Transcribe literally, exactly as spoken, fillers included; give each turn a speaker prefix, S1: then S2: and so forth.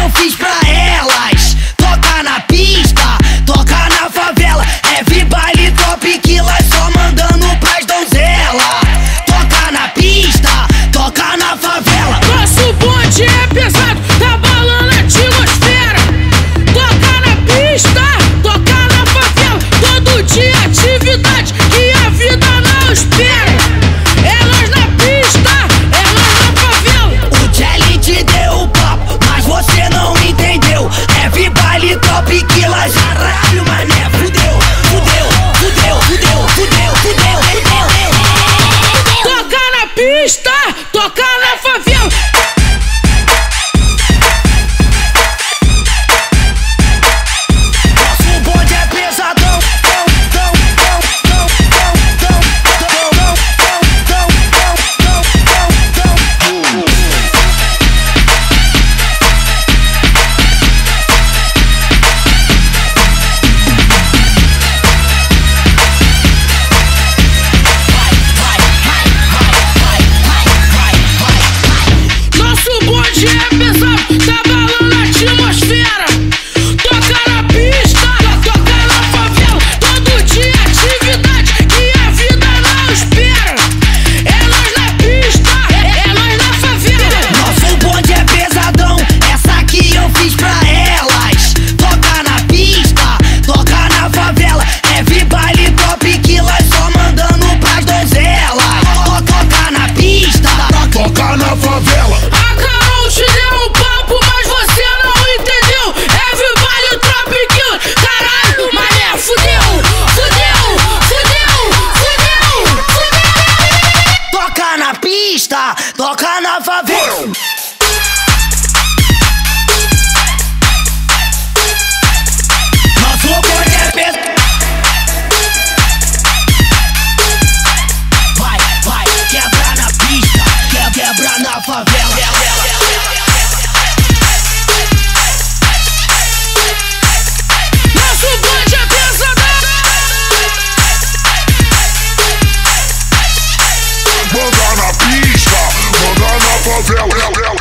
S1: eu fiz pra elas. Toca na pista, toca na favela. É vi baile top que lá só mandando pras donzela. Toca na pista, toca na favela.
S2: Nosso bonde é pesado, tá balando a atmosfera. Toca na pista, toca na favela. Todo dia atividade que a vida não espera. É nós na pista, é nós na favela.
S1: O Jelly te deu o papo, mas você não entendeu. É vi baile top que lá caralho, mané. Fudeu, fudeu, fudeu, fudeu, fudeu, fudeu, fudeu.
S2: Toca na pista, toca na favela.
S1: Nosso bonde é pesadão.
S2: Nosso bonde é pesado, tá balando a atmosfera. Toca na pista, toca na favela. Todo dia atividade que a vida não espera. É nós na pista, é, é nós na favela.
S1: Nosso bonde é pesadão, essa aqui eu fiz pra elas. Toca na pista, toca na favela. É vi baile top que lá só mandando pras donzela. Toca na pista, toca na favela.
S2: A Carol te deu um papo, mas você não entendeu. É Vivalho Tropiquinho, caralho, mané, fudeu, fudeu, fudeu, fudeu, fudeu.
S1: Toca na pista, toca na favela. Nosso bonde é pesado. Vai, vai, quebra na pista, quer quebra na favela.
S2: Nosso bonde é pesadão.
S3: Manda na pista, manda na favela.